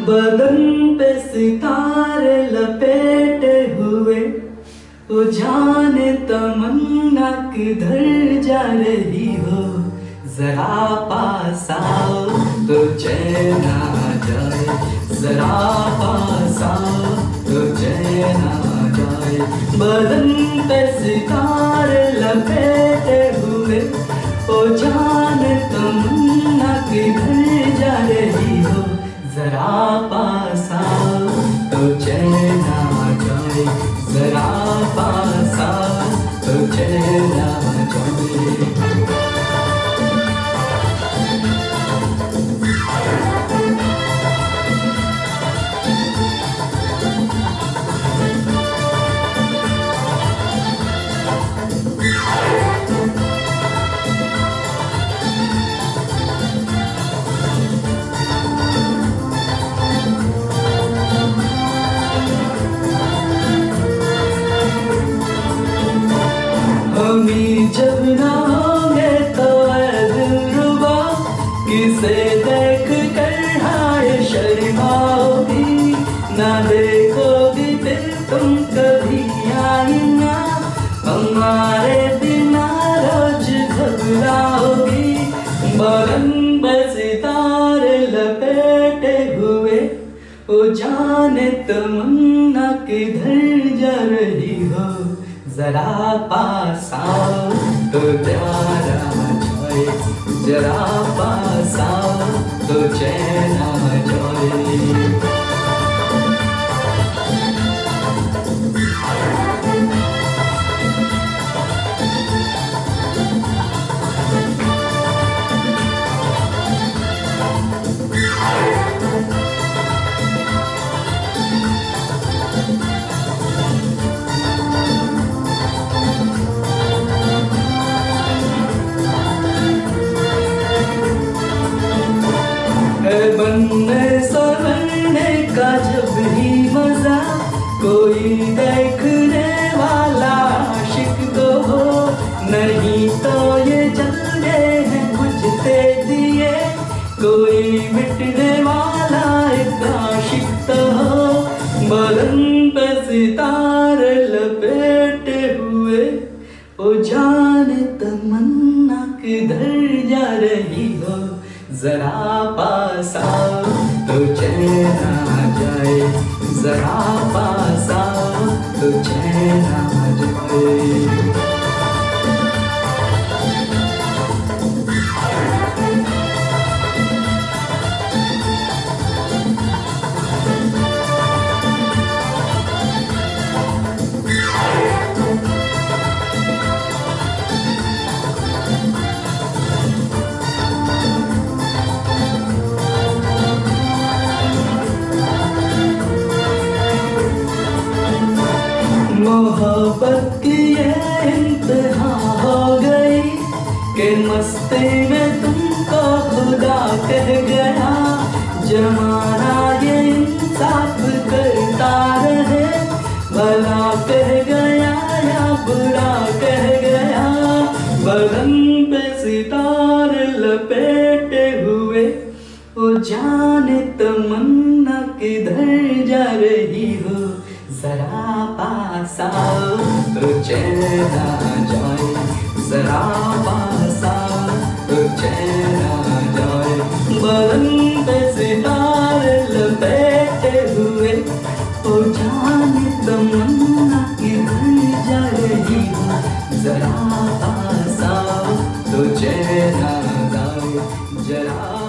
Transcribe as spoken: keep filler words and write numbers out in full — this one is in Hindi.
बदन पे सितारे लपेटे हुए, वो जाने तमन्ना किधर जा रही हो। जरा पास आओ तो चैन आ जाए, जरा पास आओ तो चैन आ जाए। बदन पे सितारे लपेटे हुए, वो जाने तमन्ना किधर जा रही हो। जरा पास आओ तो चैन आ जाए, जरा पास आओ तो चैन आ जाए। हमी जब ना होंगे तो ऐ दिलरुबा, किसे देख कर हाय शर्माओगी। ना देखोगी फिर तुम कभी आईना, हमारे बिना रोज घबराओगी। बदन पे सितारे लपेटे हुए, वो जाने तमन्ना किधर जा रही हो। जरा पास आओ तो प्यार आ जाए, जरा पास आओ तो चैन आ जाए। बनने संवरने का जब ही मजा, कोई देखने वाला आशिक तो हो। नहीं तो ये जलने हैं बुझते दिए, कोई मिटने वाला एक आशिक तो हो। बदन पे सितारे लपेटे हुए, वो जाने तमन्ना किधर जा रही हो। जरा पास आओ तो चैन आ जाए, जरा पास आओ तो चैन आ जाए। मोहब्बत की ये इंतहा हो गई कि मस्ती में तुमको खुदा कह गया। जमाना ये इंसाफ करता रहे, भला कह गया या बुरा कह गया। बदन पे सितारे लपेटे हुए, वो जाने तमन्ना किधर जा रही हो। जरा पास आओ तो चैन आ जाए, जरा पास आओ तो चैन आ जाए। बदन पे सितारे लपेटे हुए, वो जाने तमन्ना किधर जा रही हो। जरा पास आओ तो चैन आ जाए, जरा